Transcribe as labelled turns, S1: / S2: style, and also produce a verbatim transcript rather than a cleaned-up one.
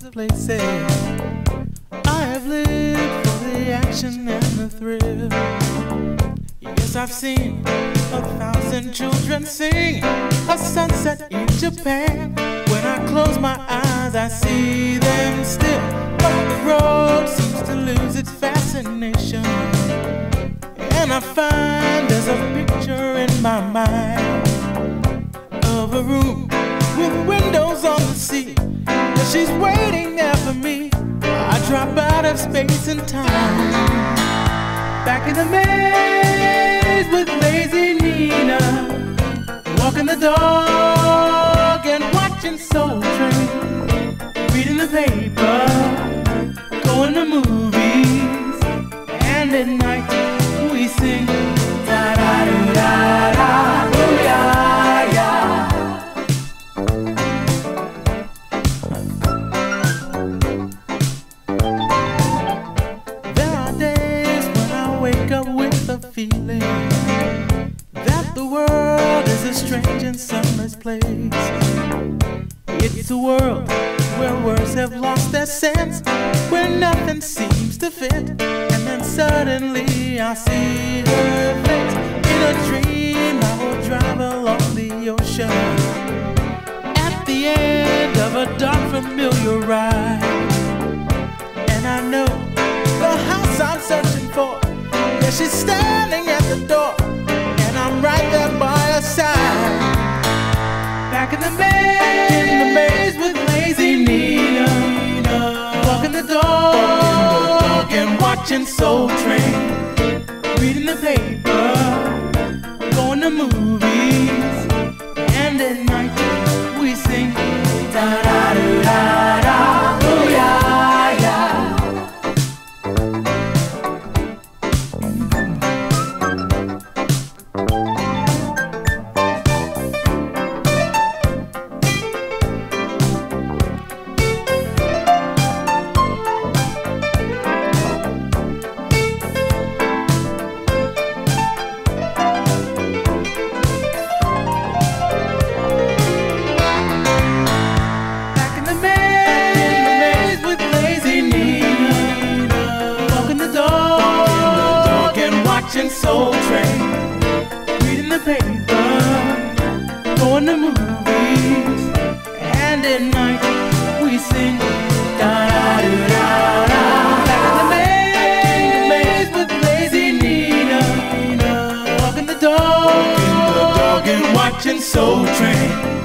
S1: of places. I have lived for the action and the thrill. Yes, I've seen a thousand children sing a sunset in Japan. When I close my eyes, I see them still, but the road seems to lose its fascination. And I find there's a picture in my mind of a room with windows on the sea, and she's waiting there for me. I drop out of space and time, back in the maze with lazy Nina, walking the dog and watching Soul Train, reading the paper, going to movies, and at night we sing da da da da da, oh yeah, yeah. There are days when I wake up with a feeling that the world is a strange and sunless place. It's a world where words have lost their sense, where nothing seems to fit. And then suddenly I see her face. In a dream I will drive along the ocean, at the end of a dark familiar ride. And I know the house I'm searching for, yeah, she's standing at the door, and I'm right there by her side. Back in the maze, in the maze with lazy Nina, walking the dog and watching Soul Train, reading the paper, going to movies, and at night we sing da da da da da, oh yeah, yeah. Watching Soul Train, reading the paper, going to movies, and at night we sing da da da da da. Back in the maze with lazy Nina, walking the dog, walking the dog and watching Soul Train.